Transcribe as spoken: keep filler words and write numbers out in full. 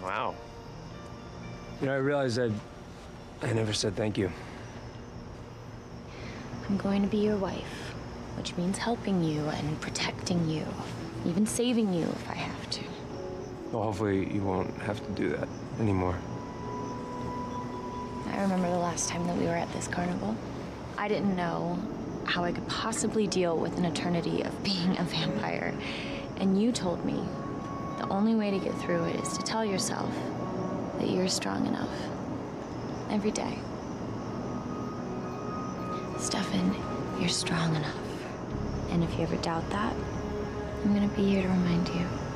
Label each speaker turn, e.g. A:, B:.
A: Wow. You know, I realized I, I never said thank you.
B: I'm going to be your wife, which means helping you and protecting you, even saving you if I have to.
A: Well, hopefully you won't have to do that anymore.
B: I remember the last time that we were at this carnival. I didn't know how I could possibly deal with an eternity of being a vampire. And you told me the only way to get through it is to tell yourself that you're strong enough. Every day. Stefan, you're strong enough. And if you ever doubt that, I'm gonna be here to remind you.